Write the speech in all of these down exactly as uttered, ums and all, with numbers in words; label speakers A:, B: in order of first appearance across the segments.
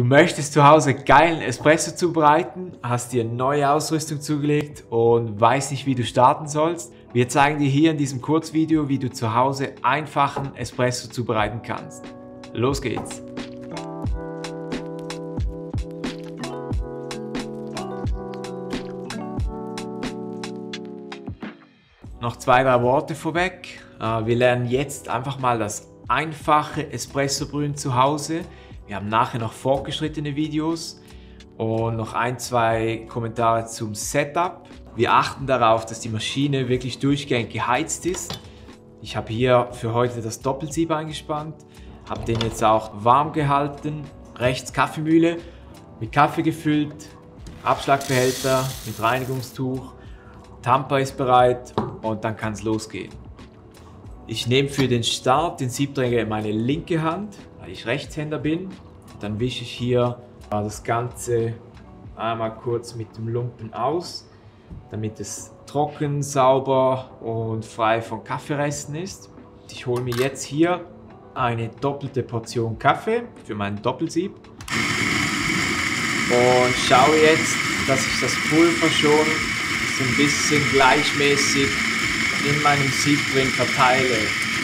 A: Du möchtest zu Hause geilen Espresso zubereiten, hast dir neue Ausrüstung zugelegt und weißt nicht, wie du starten sollst? Wir zeigen dir hier in diesem Kurzvideo, wie du zu Hause einfachen Espresso zubereiten kannst. Los geht's! Noch zwei, drei Worte vorweg. Wir lernen jetzt einfach mal das einfache Espresso-Brühen zu Hause. Wir haben nachher noch fortgeschrittene Videos und noch ein, zwei Kommentare zum Setup. Wir achten darauf, dass die Maschine wirklich durchgängig geheizt ist. Ich habe hier für heute das Doppelsieb eingespannt, habe den jetzt auch warm gehalten. Rechts Kaffeemühle mit Kaffee gefüllt, Abschlagbehälter mit Reinigungstuch, Tamper ist bereit und dann kann es losgehen. Ich nehme für den Start den Siebträger in meine linke Hand, weil ich Rechtshänder bin. Dann wische ich hier das Ganze einmal kurz mit dem Lumpen aus, damit es trocken, sauber und frei von Kaffeeresten ist. Ich hole mir jetzt hier eine doppelte Portion Kaffee für meinen Doppelsieb und schaue jetzt, dass ich das Pulver schon so ein bisschen gleichmäßig in meinem Sieb drin verteile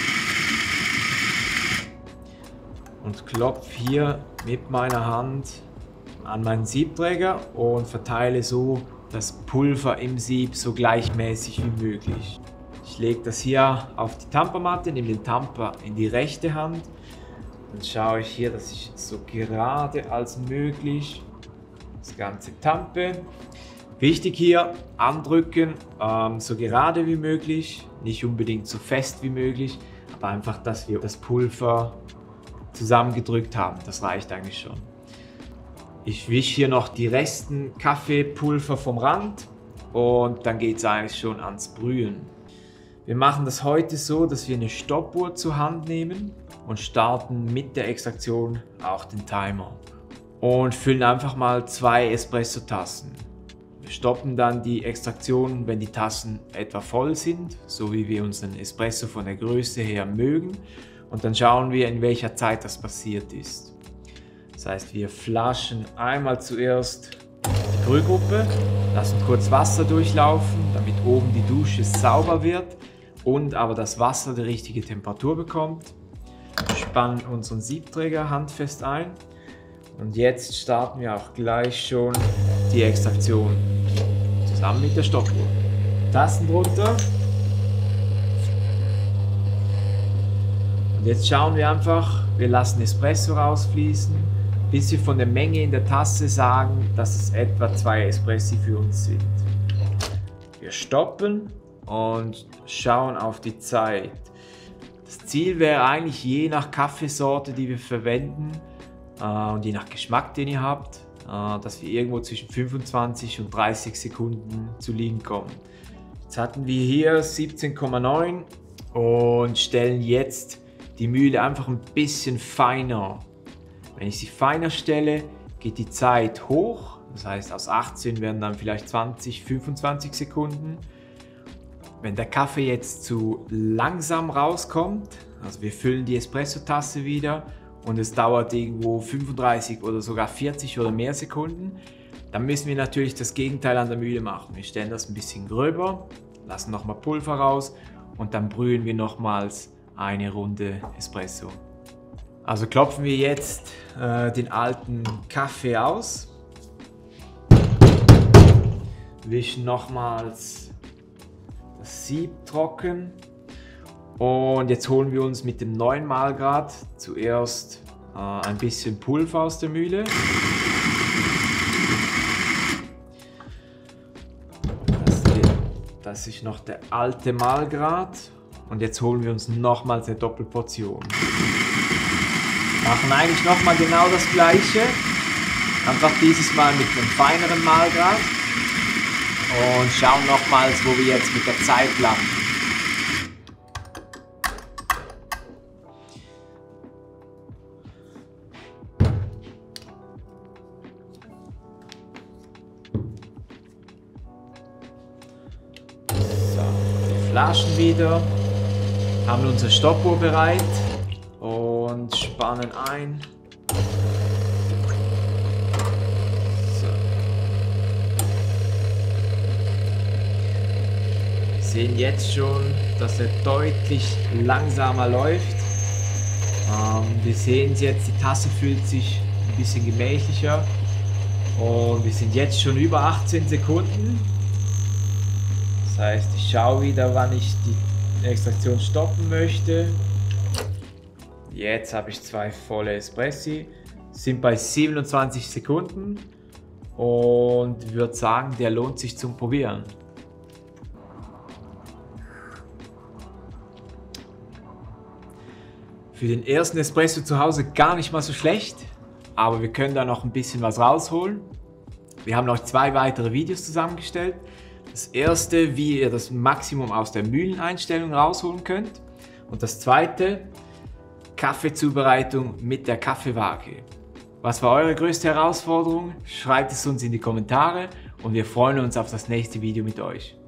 A: und klopfe hier mit meiner Hand an meinen Siebträger und verteile so das Pulver im Sieb so gleichmäßig wie möglich. Ich lege das hier auf die Tampermatte, nehme den Tamper in die rechte Hand und schaue ich hier, dass ich so gerade als möglich das Ganze tampe. Wichtig hier, andrücken, ähm, so gerade wie möglich, nicht unbedingt so fest wie möglich, aber einfach, dass wir das Pulver zusammengedrückt haben, das reicht eigentlich schon. Ich wische hier noch die Resten Kaffeepulver vom Rand und dann geht es eigentlich schon ans Brühen. Wir machen das heute so, dass wir eine Stoppuhr zur Hand nehmen und starten mit der Extraktion auch den Timer. Und füllen einfach mal zwei Espresso-Tassen. Wir stoppen dann die Extraktion, wenn die Tassen etwa voll sind, so wie wir unseren Espresso von der Größe her mögen. Und dann schauen wir, in welcher Zeit das passiert ist. Das heißt, wir flaschen einmal zuerst die Brühgruppe, lassen kurz Wasser durchlaufen, damit oben die Dusche sauber wird und aber das Wasser die richtige Temperatur bekommt. Spannen unseren Siebträger handfest ein und jetzt starten wir auch gleich schon die Extraktion zusammen mit der Stoppuhr. Tasten drunter. Und jetzt schauen wir einfach, wir lassen Espresso rausfließen, bis wir von der Menge in der Tasse sagen, dass es etwa zwei Espressi für uns sind. Wir stoppen und schauen auf die Zeit. Das Ziel wäre eigentlich je nach Kaffeesorte, die wir verwenden äh, und je nach Geschmack, den ihr habt, äh, dass wir irgendwo zwischen fünfundzwanzig und dreißig Sekunden zu liegen kommen. Jetzt hatten wir hier siebzehn Komma neun und stellen jetzt die Mühle einfach ein bisschen feiner. Wenn ich sie feiner stelle, geht die Zeit hoch. Das heißt, aus achtzehn werden dann vielleicht zwanzig, fünfundzwanzig Sekunden. Wenn der Kaffee jetzt zu langsam rauskommt, also wir füllen die Espresso-Tasse wieder und es dauert irgendwo fünfunddreißig oder sogar vierzig oder mehr Sekunden, dann müssen wir natürlich das Gegenteil an der Mühle machen. Wir stellen das ein bisschen gröber, lassen nochmal Pulver raus und dann brühen wir nochmals eine Runde Espresso. Also klopfen wir jetzt äh, den alten Kaffee aus, wischen nochmals das Sieb trocken und jetzt holen wir uns mit dem neuen Mahlgrad zuerst äh, ein bisschen Pulver aus der Mühle. Das, das ist noch der alte Mahlgrad und jetzt holen wir uns nochmals eine Doppelportion. Machen eigentlich nochmal genau das gleiche, einfach dieses Mal mit einem feineren Mahlgrad und schauen nochmals, wo wir jetzt mit der Zeit landen. So, wir flaschen wieder, haben unsere Stoppuhr bereit und spannen ein sehen jetzt schon, dass er deutlich langsamer läuft. Ähm, wir sehen es jetzt, die Tasse fühlt sich ein bisschen gemächlicher. Und wir sind jetzt schon über achtzehn Sekunden. Das heißt, ich schaue wieder, wann ich die Extraktion stoppen möchte. Jetzt habe ich zwei volle Espressi. Sind bei siebenundzwanzig Sekunden. Und ich würde sagen, der lohnt sich zum Probieren. Für den ersten Espresso zu Hause gar nicht mal so schlecht. Aber wir können da noch ein bisschen was rausholen. Wir haben noch zwei weitere Videos zusammengestellt. Das erste, wie ihr das Maximum aus der Mühleneinstellung rausholen könnt. Und das zweite, Kaffeezubereitung mit der Kaffeewaage. Was war eure größte Herausforderung? Schreibt es uns in die Kommentare und wir freuen uns auf das nächste Video mit euch.